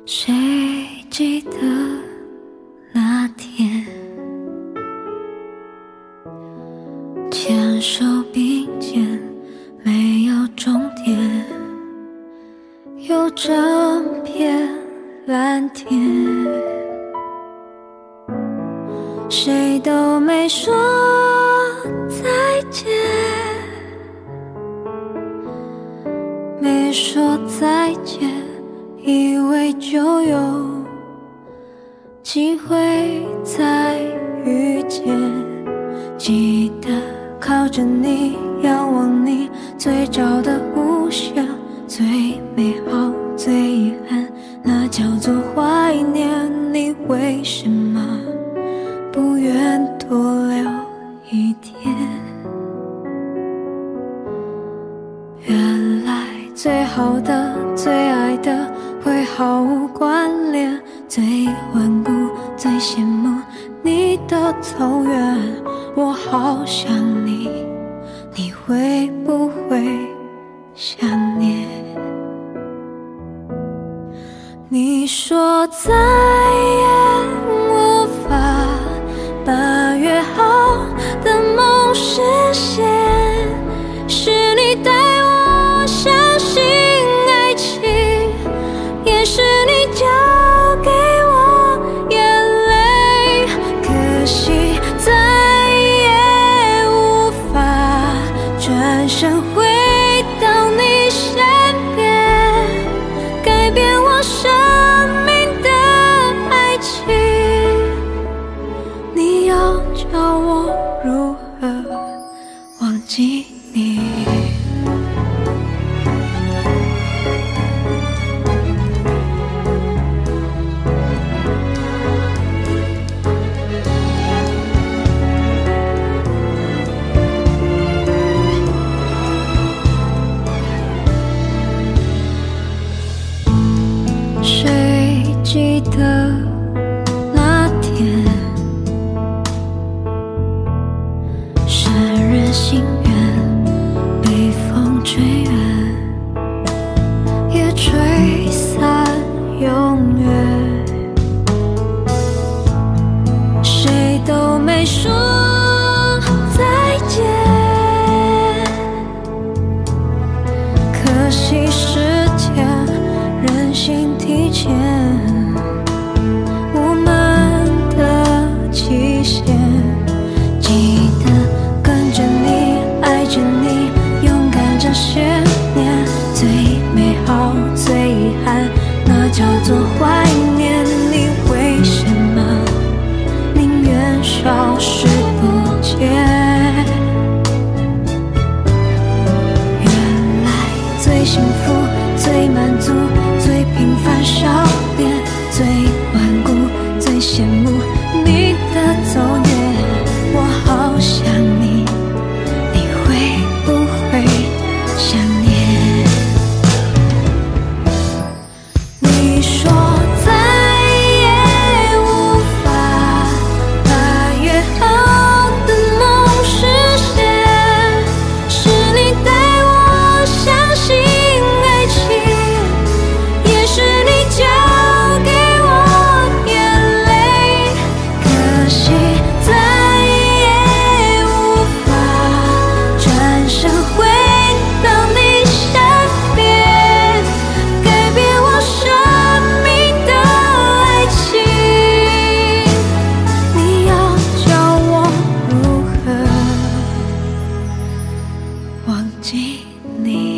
谁记得那天牵手并肩，没有终点，有整片蓝天，谁都没说再见，没说再见，以为就有机会再遇见。记得靠着你，仰望你，最早的无暇，最美好最遗憾，那叫做怀念。你为什么不愿多留一天？原来最好的最爱的会毫无关联，最顽固最羡慕你的走远。我好想你，你会不会想念？你说再也无法把约好的梦实现，是你带我相信爱情，也是你教给我眼泪。可惜再也无法转身回到你身边，改变我生命的爱情。你要叫我如何忘记你？谁记得那天深人心愿被风吹远，也吹散永远，谁都没说再见，可惜时间任性提前我们的期限。记得跟着你，爱着你，勇敢这些年，最美好最遗憾，那叫做怀念。你为什么宁愿消失不见？原来最幸福最满足最平凡笑脸，最顽固最羡慕你的走远。我好想你，你会不会想念？你说再也无法把约好的梦实现，是你带我相信爱情，也是你教给我眼泪。可惜再也无法转身回到你身边，改变我生命的爱情。你要叫我如何忘记你？